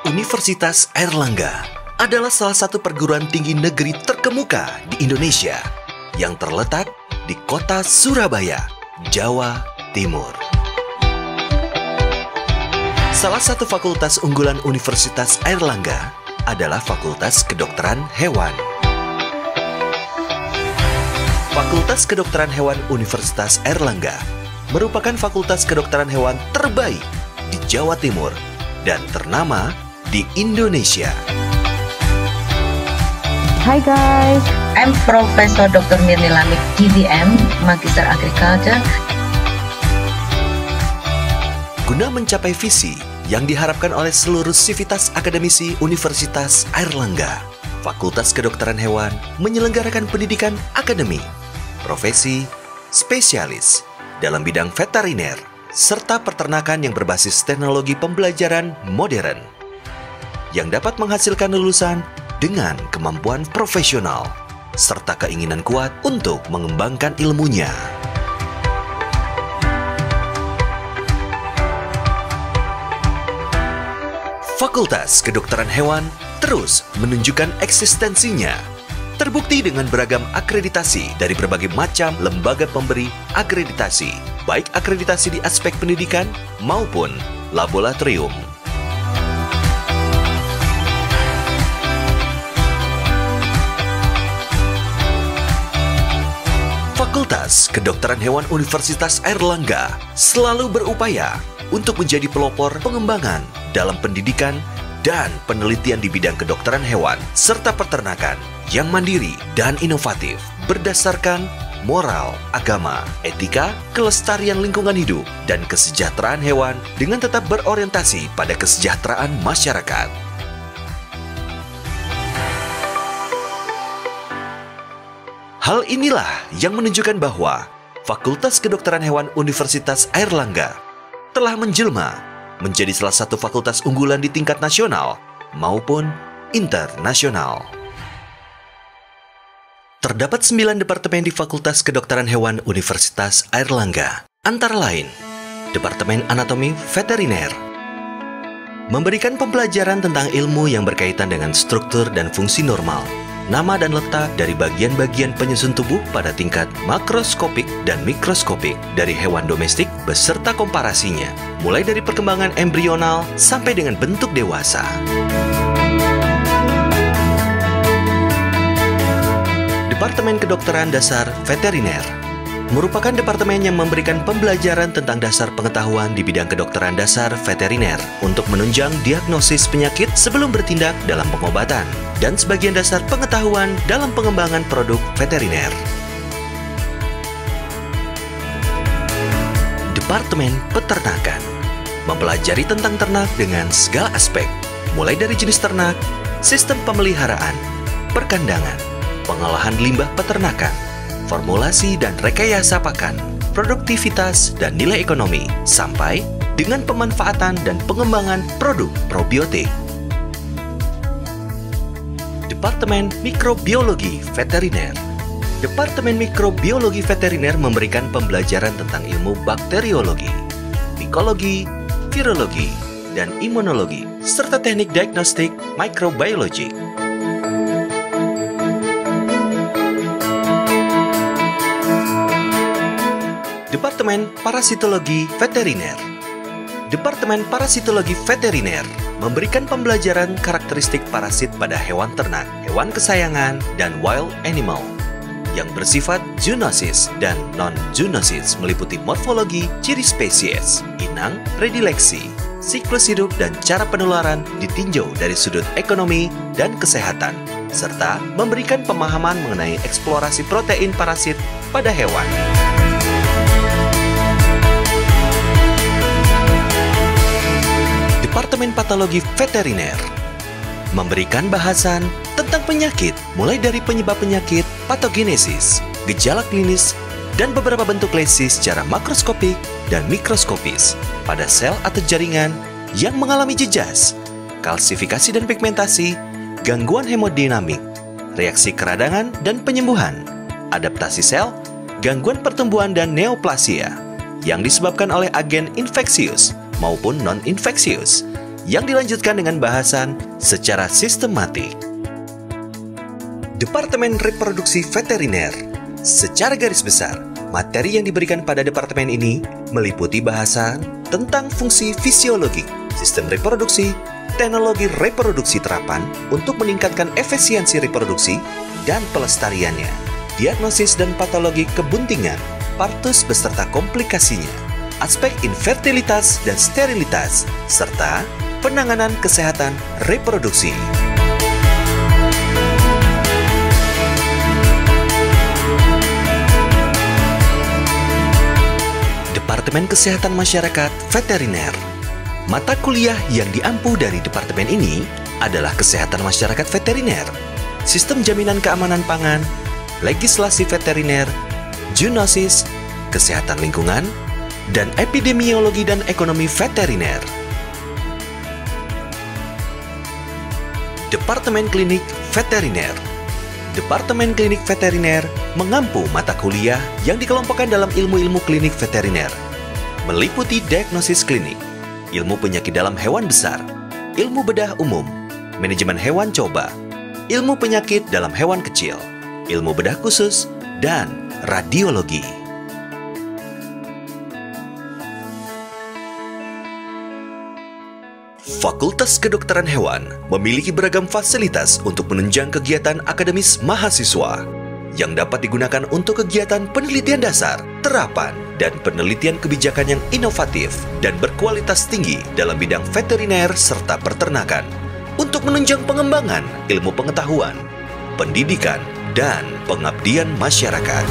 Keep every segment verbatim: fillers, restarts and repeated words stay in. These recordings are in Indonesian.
Universitas Airlangga adalah salah satu perguruan tinggi negeri terkemuka di Indonesia yang terletak di kota Surabaya, Jawa Timur. Salah satu fakultas unggulan Universitas Airlangga adalah Fakultas Kedokteran Hewan. Fakultas Kedokteran Hewan Universitas Airlangga merupakan fakultas kedokteran hewan terbaik di Jawa Timur dan ternama di Indonesia. Hi guys, I'm Profesor Doktor Mirni Lamik, D V M, Magister Agriculture. Guna mencapai visi yang diharapkan oleh seluruh sivitas akademisi Universitas Airlangga, Fakultas Kedokteran Hewan menyelenggarakan pendidikan akademi, profesi, spesialis dalam bidang veteriner, serta peternakan yang berbasis teknologi pembelajaran modern yang dapat menghasilkan lulusan dengan kemampuan profesional serta keinginan kuat untuk mengembangkan ilmunya. Fakultas Kedokteran Hewan terus menunjukkan eksistensinya, terbukti dengan beragam akreditasi dari berbagai macam lembaga pemberi akreditasi, baik akreditasi di aspek pendidikan maupun laboratorium. Fakultas Kedokteran Hewan Universitas Airlangga selalu berupaya untuk menjadi pelopor pengembangan dalam pendidikan dan penelitian di bidang kedokteran hewan serta peternakan yang mandiri dan inovatif berdasarkan moral, agama, etika, kelestarian lingkungan hidup, dan kesejahteraan hewan dengan tetap berorientasi pada kesejahteraan masyarakat. Hal inilah yang menunjukkan bahwa Fakultas Kedokteran Hewan Universitas Airlangga telah menjelma menjadi salah satu fakultas unggulan di tingkat nasional maupun internasional. Terdapat sembilan departemen di Fakultas Kedokteran Hewan Universitas Airlangga, antara lain Departemen Anatomi Veteriner, memberikan pembelajaran tentang ilmu yang berkaitan dengan struktur dan fungsi normal, nama dan letak dari bagian-bagian penyusun tubuh pada tingkat makroskopik dan mikroskopik dari hewan domestik beserta komparasinya, mulai dari perkembangan embrional sampai dengan bentuk dewasa. Departemen Kedokteran Dasar Veteriner merupakan departemen yang memberikan pembelajaran tentang dasar pengetahuan di bidang kedokteran dasar veteriner untuk menunjang diagnosis penyakit sebelum bertindak dalam pengobatan dan sebagian dasar pengetahuan dalam pengembangan produk veteriner. Departemen Peternakan mempelajari tentang ternak dengan segala aspek, mulai dari jenis ternak, sistem pemeliharaan, perkandangan, pengolahan limbah peternakan, formulasi dan rekayasa pakan, produktivitas dan nilai ekonomi, sampai dengan pemanfaatan dan pengembangan produk probiotik. Departemen Mikrobiologi Veteriner. Departemen Mikrobiologi Veteriner memberikan pembelajaran tentang ilmu bakteriologi, mikologi, virologi, dan imunologi, serta teknik diagnostik mikrobiologi. Departemen Parasitologi Veteriner. Departemen Parasitologi Veteriner memberikan pembelajaran karakteristik parasit pada hewan ternak, hewan kesayangan, dan wild animal yang bersifat zoonosis dan non-zoonosis, meliputi morfologi, ciri spesies, inang, predileksi, siklus hidup, dan cara penularan ditinjau dari sudut ekonomi dan kesehatan, serta memberikan pemahaman mengenai eksplorasi protein parasit pada hewan. Departemen Patologi Veteriner memberikan bahasan tentang penyakit, mulai dari penyebab penyakit, patogenesis, gejala klinis, dan beberapa bentuk lesi secara makroskopik dan mikroskopis pada sel atau jaringan yang mengalami jejas, kalsifikasi dan pigmentasi, gangguan hemodinamik, reaksi keradangan dan penyembuhan, adaptasi sel, gangguan pertumbuhan dan neoplasia yang disebabkan oleh agen infeksius maupun non-infeksius, yang dilanjutkan dengan bahasan secara sistematik. Departemen Reproduksi Veteriner. Secara garis besar, materi yang diberikan pada departemen ini meliputi bahasan tentang fungsi fisiologi, sistem reproduksi, teknologi reproduksi terapan untuk meningkatkan efisiensi reproduksi dan pelestariannya, diagnosis dan patologi kebuntingan, partus beserta komplikasinya, aspek infertilitas dan sterilitas, serta penanganan kesehatan reproduksi. Departemen Kesehatan Masyarakat Veteriner. Mata kuliah yang diampu dari departemen ini adalah Kesehatan Masyarakat Veteriner, Sistem Jaminan Keamanan Pangan, Legislasi Veteriner, Zoonosis, Kesehatan Lingkungan, dan Epidemiologi dan Ekonomi Veteriner. Departemen Klinik Veteriner. Departemen Klinik Veteriner mengampu mata kuliah yang dikelompokkan dalam ilmu-ilmu klinik veteriner, meliputi diagnosis klinik, ilmu penyakit dalam hewan besar, ilmu bedah umum, manajemen hewan coba, ilmu penyakit dalam hewan kecil, ilmu bedah khusus, dan radiologi. Fakultas Kedokteran Hewan memiliki beragam fasilitas untuk menunjang kegiatan akademis mahasiswa yang dapat digunakan untuk kegiatan penelitian dasar, terapan, dan penelitian kebijakan yang inovatif dan berkualitas tinggi dalam bidang veteriner serta peternakan untuk menunjang pengembangan ilmu pengetahuan, pendidikan, dan pengabdian masyarakat.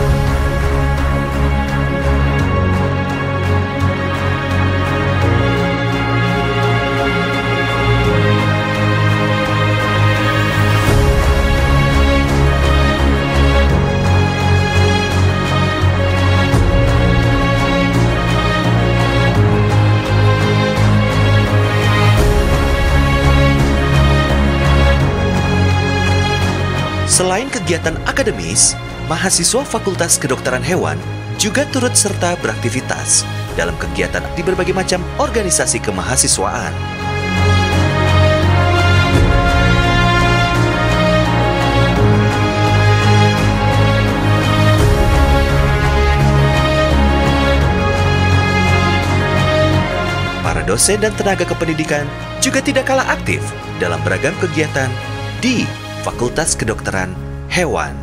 Selain kegiatan akademis, mahasiswa Fakultas Kedokteran Hewan juga turut serta beraktivitas dalam kegiatan di berbagai macam organisasi kemahasiswaan. Para dosen dan tenaga kependidikan juga tidak kalah aktif dalam beragam kegiatan di Fakultas Kedokteran Hewan.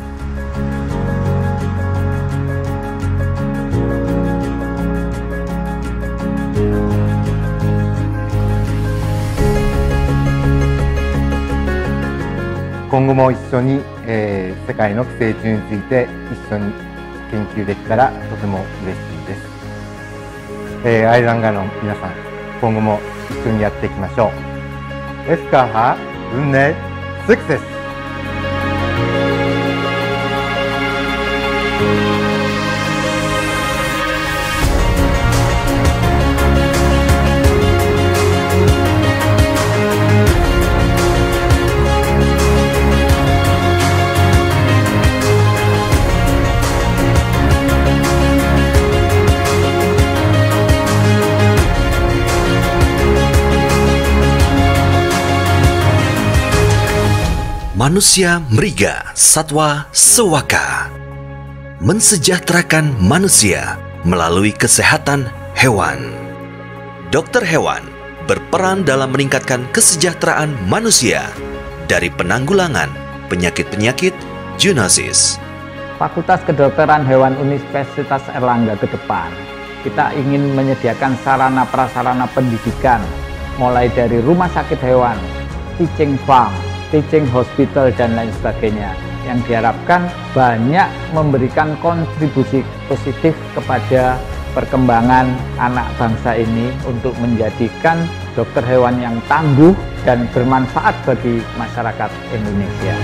今後も一緒に、えー、世界の寄生虫について一緒に研究できたらとても嬉しいです。えー、アイルランガの皆さん、今後も一緒にやっていきましょう。エスカハウンネスクセス。 Manusia Mriga Satwa Sewaka mensejahterakan manusia melalui kesehatan hewan. Dokter hewan berperan dalam meningkatkan kesejahteraan manusia dari penanggulangan penyakit-penyakit zoonosis. Fakultas Kedokteran Hewan Universitas Airlangga ke depan, kita ingin menyediakan sarana prasarana pendidikan mulai dari rumah sakit hewan, teaching farm, teaching hospital, dan lain sebagainya, yang diharapkan banyak memberikan kontribusi positif kepada perkembangan anak bangsa ini untuk menjadikan dokter hewan yang tangguh dan bermanfaat bagi masyarakat Indonesia.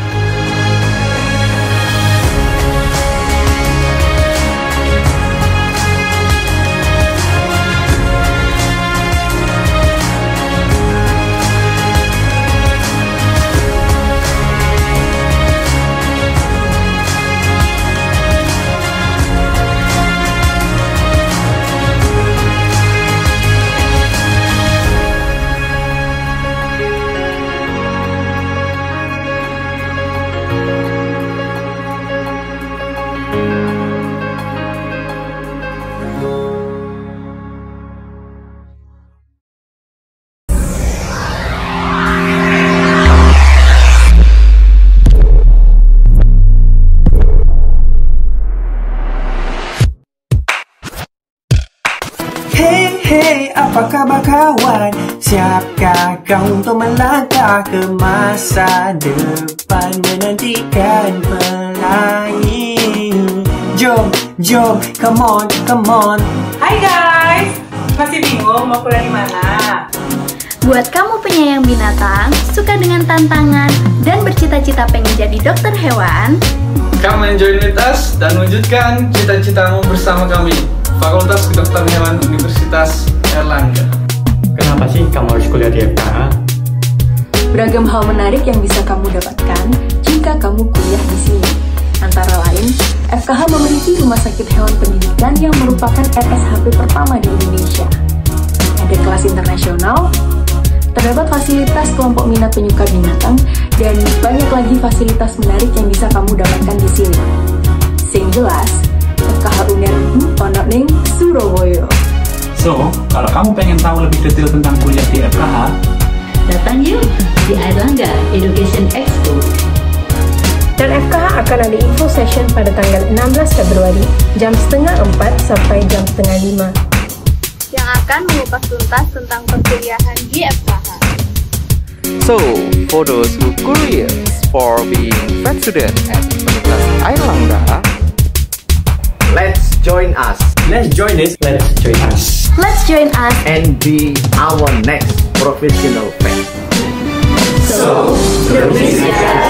kabar kawan? Siapkah kau untuk melangkah ke masa depan menantikan pelangi? Jom, jom, come on, come on. Hai guys, masih bingung mau kuliah di mana? Buat kamu penyayang binatang, suka dengan tantangan, dan bercita-cita pengen jadi dokter hewan, come and join with us dan wujudkan cita-citamu bersama kami, Fakultas Kedokteran Hewan Universitas Airlangga. Kenapa sih kamu harus kuliah di F K H? Beragam hal menarik yang bisa kamu dapatkan jika kamu kuliah di sini. Antara lain, F K H memiliki rumah sakit hewan pendidikan yang merupakan R S H P pertama di Indonesia. Ada kelas internasional, terdapat fasilitas kelompok minat penyuka binatang, dan banyak lagi fasilitas menarik yang bisa kamu dapatkan di sini. Sing jelas, F K H Unerbu ono ning Surabaya. So, kalau kamu pengen tahu lebih detail tentang kuliah di F K H, datang yuk di Airlangga Education Expo. Dan F K H akan ada info session pada tanggal enam belas Februari jam setengah empat sampai jam setengah lima yang akan mengupas tuntas tentang perkuliahan di F K H. So, for those who curious for being vet student at Universitas Airlangga, let's join us. Let's join this. Let's join us. Let's join us and be our next professional vet. So, the